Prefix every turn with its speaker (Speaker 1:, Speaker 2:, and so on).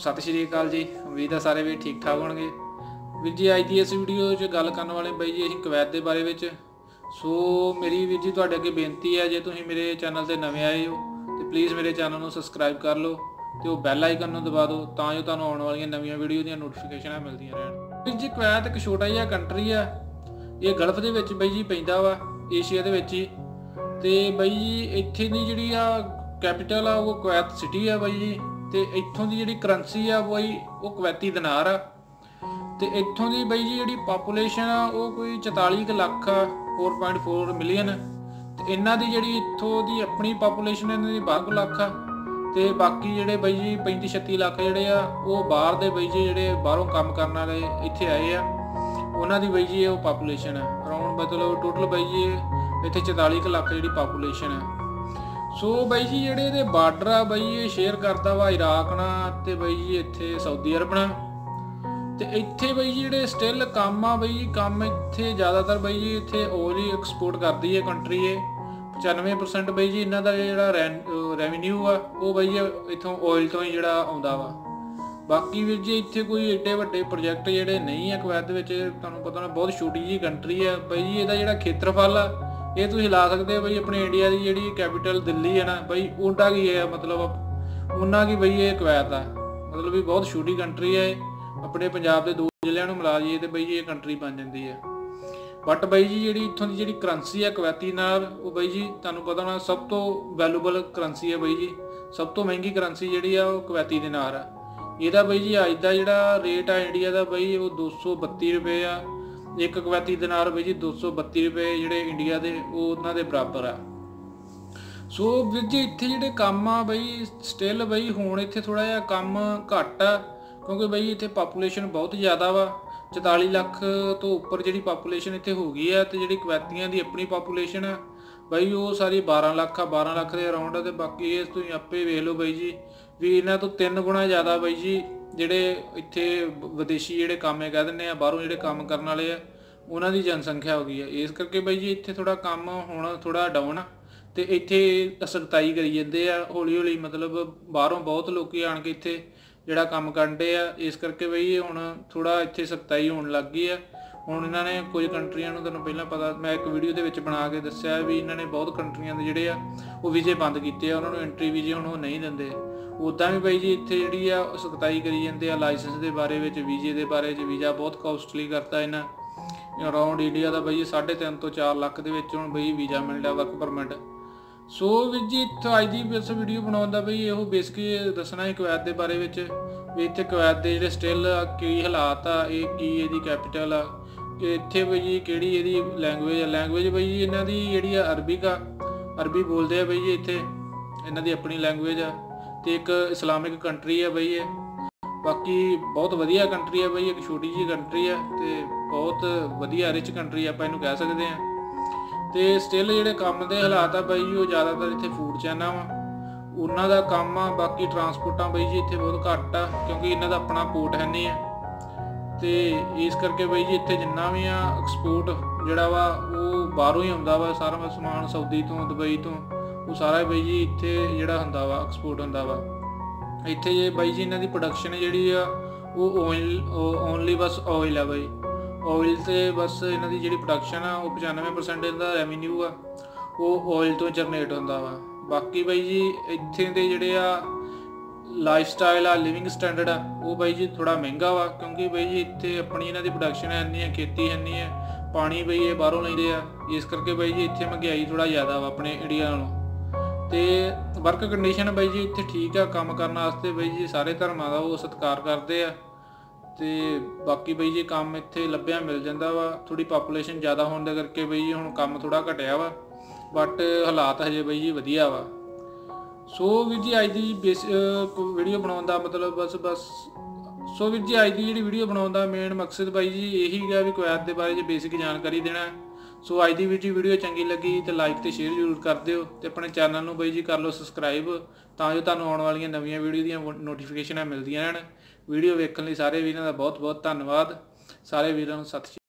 Speaker 1: सत श्री अकाल जी। उम्मीद है सारे भी ठीक ठाक होंगे। वीर जी अज की इस वीडियो च गल करने वाले बई जी असीं कुवैत के बारे में। सो मेरी वीर जी तुहाडे अगे बेनती है, जे तुसीं मेरे चैनल से नवे आए हो तो प्लीज़ मेरे चैनल को सबसक्राइब कर लो तो बैल आइकन नूं दबा दो तां जो तुहानूं आउण वालियां नवीं वीडियो दी नोटिफिकेशन मिलदियां रहण। वीर जी कुवैत एक छोटा जिहा कंट्री आ, ये गल्फ दे विच बई जी पैंदा वा, एशिया दे विच ही। ते बई जी इत्थे दी जिहड़ी आ कैपिटल आ वो कुवैत सिटी आ बई जी। ते इत्थों की जिहड़ी करंसी आ बई वो कुवैती दिनार आ। ते इत्थों की बई जी जिहड़ी पापूलेशन आ वो कोई 44 लाख आ, 4.4 मिलियन। ते इन्हां दी जिहड़ी इत्थों की अपनी पापूलेशन इन्हां दी 12 लाख आ। ते बाकी जिहड़े बई जी 35-36 लाख जिहड़े आ वो बाहर दे बई जी जिहड़े बाहरों काम करन वाले इत्थे आए आ, उन्हां दी बई जी वो पापूलेशन है अराउंड मतलब टोटल बई जी इत्थे 44 लाख जिहड़ी पापूलेशन है। सो बई जी जिहड़े इहदे बार्डर आ बई ये शेयर करता वा इराक नाल ते बई जी इत्थे सऊदी अरब नाल। ते इत्थे बई जी जिहड़े स्टिल काम आ बई काम इत्थे ज़्यादातर बई जी इत्थे ऑयल ही एक्सपोर्ट करदी है कंट्री। 95% बई जी इन्हां दा जिहड़ा रेवन्यू आ वो बई जी इत्थों ऑयल तो ही जिहड़ा आउंदा वा। बाकी वीर जी इत्थे कोई एडे वड्डे प्रोजैक्ट जिहड़े नहीं है कुवैत विच, तुहानूं पता ना बहुत छोटी जी कंट्री है बई जी। इहदा जिहड़ा खेत्रफल आ ये तुसीं ला सकते हो बई अपने इंडिया की जिहड़ी कैपिटल दिल्ली है ना बई उन्ना की है, मतलब उन्ना की बई ये कुवैत आ, मतलब भी बहुत छोटी कंट्री है। अपने पंजाब के 2 ਜ਼ਿਲ੍ਹਿਆਂ ਨੂੰ मिला जाइए तो बई ये कंट्री बन जाती है। बट बई जी जिहड़ी इत्थों की जिहड़ी करंसी है कुवैती नाल वो बई जी तुहानूं पता होना सब तो वैल्यूएबल करंसी है बई जी। सब तो महंगी करंसी जिहड़ी आ वो कुवैती दिनार आ। ਇਹਦਾ बई जी अज का जिहड़ा रेट आ इंडिया का बई वो 232 रुपए आ। एक कुवैती दिनार बई जी 232 रुपए जिहड़े इंडिया के वो उन्हां दे बराबर आ। सो वीर जी इत्थे जिहड़े काम आ बई स्टिल बई हुण इत्थे थोड़ा जिहा काम घट आ, क्योंकि बई इत्थे पापूलेशन बहुत ज़्यादा वा। 44 लाख तो उपर जिहड़ी पापूलेशन इत्थे हो गई है। तो जिहड़ी कुवैतियां दी अपनी पापूलेशन आ बई वो सारी 12 लाख आ, 12 लाख के अराउंड आ। ते बाकी ये तुसीं आपे वेख लो बई जी भी इन्हां तो 3 गुणा ज़्यादा बई जी जिहड़े इत्थे विदेशी जिहड़े काम कह दिंदे आ बाहरों जिहड़े काम करन वाले आ उन्हां दी जनसंख्या हो गई है। इस करके बई जी इत्थे थोड़ा काम होना थोड़ा डाउन आ। ते इत्थे सख्ताई करी जांदे आ हौली हौली, मतलब बाहरों बहुत लोग आण के इत्थे जिहड़ा काम करदे आ। इस करके बई हुण थोड़ा इत्थे सख्ताई होण लग गई आ। हुण इन्हां ने कुछ कंट्रियां नूं तुहानूं पहिलां पता मैं एक वीडियो दे विच बना के दस्सिआ भी इन्हां ने बहुत कंट्रियां दे जिहड़े आ वो वीजे बंद कीते आ, उन्हां नूं एंट्री वीजे हुण वो नहीं दिंदे। उदां भी बई जी इत्थे जिहड़ी आ सख्ताई करी जांदे आ लाइसेंस दे बारे विच, वीजे दे बारे च। वीजा बहुत कॉस्टली करता इन्हां अराउंड इंडिया का बई 3.5 ਤੋਂ 4 ਲੱਖ ਦੇ ਵਿੱਚ ਹੁਣ ਬਈ ਵੀਜ਼ਾ ਮਿਲਦਾ वर्क परमिट। सो ਵੀਰ जी ਇੱਥੇ ਅੱਜ ਦੀ ਇਸ ਵੀਡੀਓ ਬਣਾਉਣ ਦਾ ਬਈ ਇਹੋ ਬੇਸਿਕ ਦੱਸਣਾ ਹੈ ਕੁਵੈਤ ਦੇ ਬਾਰੇ ਵਿੱਚ ਵੀ ਇੱਥੇ ਕੁਵੈਤ ਦੇ ਜਿਹੜੇ ਸਟਿਲ ਕੀ ਹਾਲਾਤ ਆ, ਇਹ ਕੀ ਇਹਦੀ ਕੈਪੀਟਲ ਆ, ਕਿ ਇੱਥੇ ਬਈ ਜੀ ਕਿਹੜੀ ਇਹਦੀ ਲੈਂਗੁਏਜ ਆ। ਲੈਂਗੁਏਜ ਬਈ ਜੀ ਇਹਨਾਂ ਦੀ ਜਿਹੜੀ ਆ ਅਰਬਿਕ ਆ, ਅਰਬੀ ਬੋਲਦੇ ਆ ਬਈ ਜੀ ਇੱਥੇ, ਇਹਨਾਂ ਦੀ ਆਪਣੀ ਲੈਂਗੁਏਜ ਆ। ਤੇ ਇੱਕ ਇਸਲਾਮਿਕ ਕੰਟਰੀ ਆ ਬਈ ਇਹ। बाकी बहुत वधिया कंट्री है बई, एक छोटी जी कंट्री है तो बहुत वधिया रिच कंट्री आप इनू कह सकते हैं। तो स्टिल जिहड़े काम के हालात आ बई वो ज़्यादातर इत्थे फूड चैना वा उन्हां दा काम आ। बाकी ट्रांसपोर्टां बई जी इत्थे बहुत घट आ, क्योंकि इन्हां दा अपना पोर्ट है नहीं है। तो इस करके बई जी इत्थे जिन्ना भी आ एक्सपोर्ट जिहड़ा वा वो बाहरों ही आउंदा वा। सारा समान सऊदी तो दुबई तो वो सारा बई जी इत्थे जिहड़ा हुंदा वा एक्सपोर्ट हुंदा वा। इत्थे जे बई जी इन्हां दी प्रोडक्शन जिहड़ी आ वो ऑयल ओनली बस ऑयल आ बई। ऑयल ते बस इन्हां दी जिहड़ी प्रोडक्शन आ वो 95% इहदा रेवन्यू आ वो ऑयल तो जनरेट हुंदा वा। बाकी बई जी इत्थे दे जिहड़े आ लाइफ स्टाइल आ, लिविंग स्टैंडर्ड आ वो बई जी थोड़ा महंगा वा, क्योंकि बई जी इत्थे अपनी इन्हां दी प्रोडक्शन है नहीं है, खेती है नहीं है, पानी बई ये बाहरों लैंदे आ। इस करके बई जी इत्थे महंगाई थोड़ा ज़्यादा वा अपने इंडिया नालों। तो वर्क कंडीशन बई जी इत्थे ठीक आ काम करने वास्ते। बई जी सारे धर्मां दा वो सत्कार करते आ। तो बाकी बई जी काम इत्थे लभ्या मिल जाता वा। थोड़ी पापूलेशन ज़्यादा होने करके बई जी हुण काम थोड़ा घटिया वा, बट हालात हजे बई जी वधिया वा। सो वीर जी अज की वीडियो बनाउण दा मतलब बस सो वीर जी अज की जिहड़ी वीडियो बनाउण दा मेन मकसद बई जी यही है भी कुवैत के बारे बेसिक जानकारी देना है। सो अज की वीर जी वीडियो चंगी लगी तो लाइक तो शेयर जरूर कर दिओ ते अपने चैनल नूं बई जी कर लो सबसक्राइब तां जो तुहानूं आउण वालियां नवीं वीडियो दीयां नोटिफिकेशनां मिलदियां रहण। वीडियो वेखण लई सारे वीरां दा बहुत बहुत धन्नवाद। सारे वीरां नूं सत श्री अकाल।